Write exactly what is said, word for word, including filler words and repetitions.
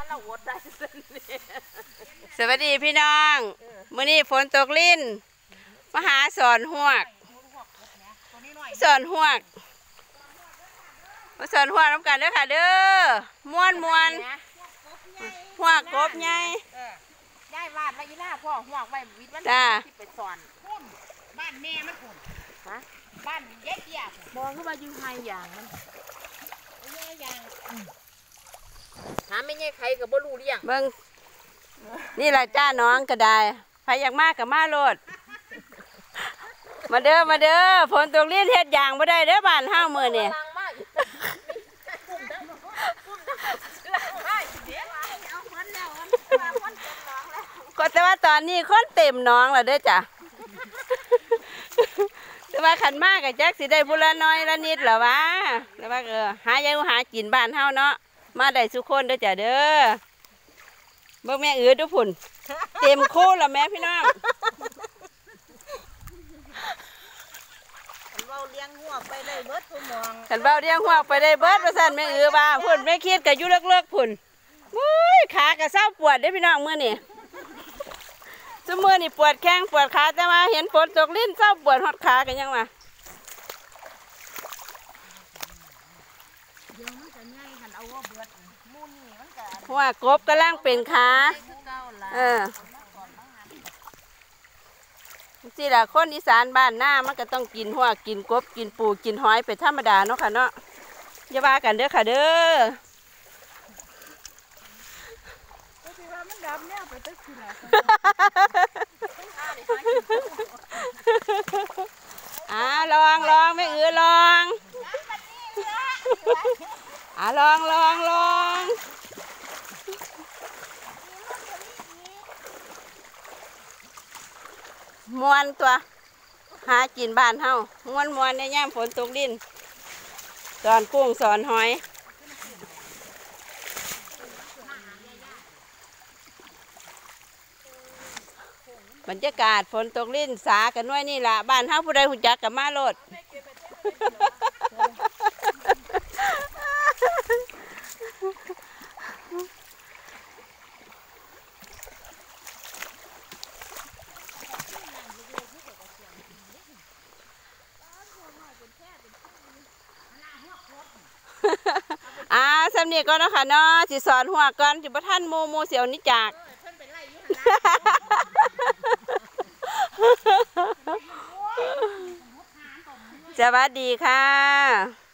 เราอดได้สวัสดีพี่น้องมื้อนี้ฝนตกลิ้นมาหาสอนหวกสอนหวกมาสอนหวกน้ำกันเด้อค่ะเด้อม้วนม้วนหวกกบไงย้ายวาดไว้ยีหน้าพ่อหวกไว้วิทย์วันที่ไปสอนบ้านแม่มันผมฮะบ้านเย็ดเยี่ยมองขึ้นมาอยู่ไฮอย่างมันแย่อย่างหาไม่แย่ใครกับบ่รู้เรื่องเบิ่งนี่แหละจ้าน้องก็ได้ใครอยากมากกับมาโลดมาเด้อมาเด้อฝนตกลิ้นเฮ็ดอย่างบ่ได้เด้อบ้านเฮามื้อนี่ก็แต่ว่าตอนนี้คนเต็มน้องแล้วเด้อจ้ะแต่ว่าขันมากกับแจ็คสิได้บุละน้อยละนิดเหรอวะแต่ว่าเออหายังหากินบ้านเฮาเนาะมาได้สุกคนเด้อจ้ะเด้อเบิ่งแม่อือดูผุ่นเต็มคู่แล้วแม่พี่น้องขันเบาเลี้ยงหัวไปได้เบิดผู้มองขันเบาเลี้ยงหัวไปได้เบิดประสันแม่อือว่าผุ่นแม่คิดกับยุ่เลิกๆผุ่นมุ้ยขากระเซ้าปวดเด้อพี่น้องมื้อนี่ซุมื้อนี่ปวดแข้งปวดขาแต่ว่าเห็นฝนตกลิ้นเศร้าปวดหดขากันยังวะหัวกบกำลังเป็นขาเออสิล่ะคนอีสานบ้านหน้ามันก็ต้องกินหัวกินกบกินปูกินหอยเป็นธรรมดาเนาะค่ะเนาะอย่าว่ากันเด้อค่ะเด้ออ่าลองลองไม่เอือลองอ่าลองลองลองมวนตัวหากินบ้านเฮามวนมวนในย่ามฝนตกดินสอนกุ้งสอนหอยบรรยากาศฝนตกลิ้นสากันด้วยนี่ล่ะบ้านเฮาผู้ใดหุ่นจักกับมาโลดอ่าสำเนียงก่อนเนาะค่ะเนาะสิสอนหัวก่อนสิบ่ทันโมโมเสียวนี่จากสวัสดีค่ะ